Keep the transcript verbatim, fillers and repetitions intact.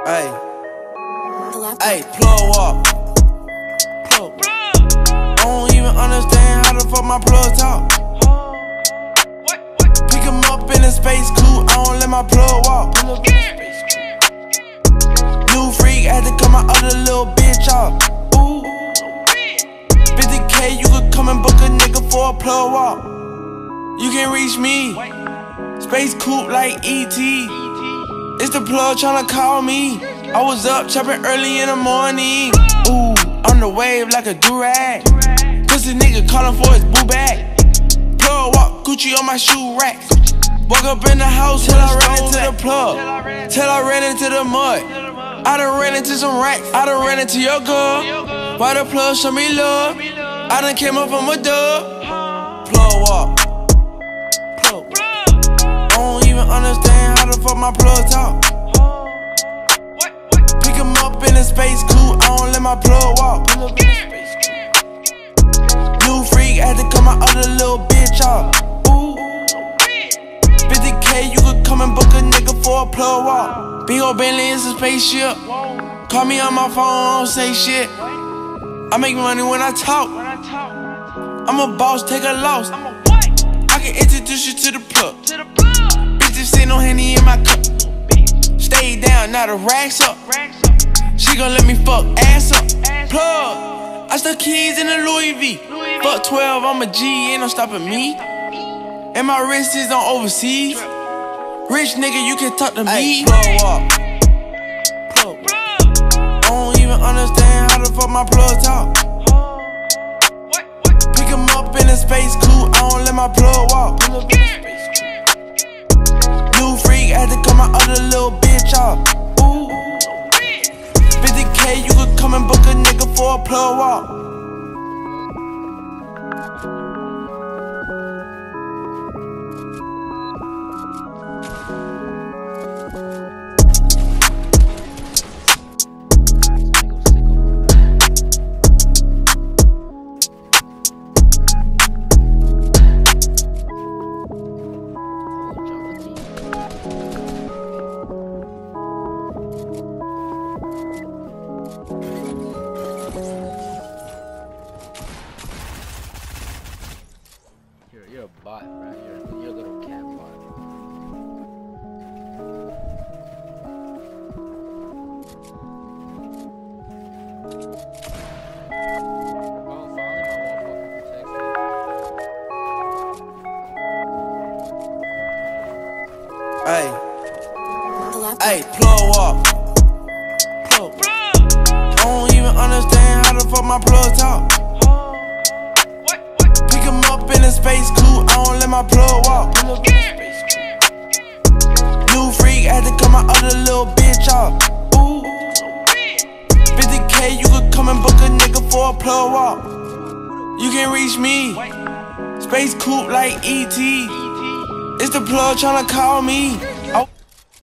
Hey, hey, plug walk. Plug. I don't even understand how the fuck my plug talk. Pick him up in a space coupe, I don't let my plug walk. New freak, I had to cut my other little bitch off. Ooh, fifty K, you could come and book a nigga for a plug walk. You can reach me, space coupe like E T It's the plug tryna call me. I was up chopping early in the morning. Ooh, on the wave like a durag. Pussy nigga calling for his boo bag. Plug walk, Gucci on my shoe rack. Woke up in the house till I ran into the plug. Till I ran into the mud. I done ran into some racks. I done ran into your girl. Why the plug show me love? I done came up from a dub. Plug walk. Plug. I don't even understand how the fuck my plug talk. Pick him up in a space coupe, I don't let my plug walk. New freak, I had to cut my other little bitch off. Ooh, fifty K, you could come and book a nigga for a plug walk. Big ol' Bentley is a spaceship. Call me on my phone, I don't say shit. I make money when I talk. I'm a boss, take a loss. I can introduce you to the plug. Bitches say no Henny in my cup. Stay down, now the racks up. She gon' let me fuck ass up. Plug, I stuck keys in the Louis V. Fuck twelve, I'm a G, ain't no stopping me. And my wrist is on overseas. Rich nigga, you can talk to me. Plug walk. Plug. I don't even understand how the fuck my plug talk. Pick him up in a space coupe, I don't let my plug walk. New freak, I had to cut my other little bitch off. Ooh, fifty K, you could come and book a nigga for a plug walk. You're, you're a bot, bro. You're, you're a little cat bot. Oh, finally my wall fucking protects me. Hey, hey, plug walk. Plug. I don't even understand how the fuck my plug talk. Pick him up in a space coupe, I don't let my plug walk. New freak, I had to cut my other little bitch off. Ooh, fifty K, you could come and book a nigga for a plug walk. You can reach me, space coupe like E T It's the plug tryna call me.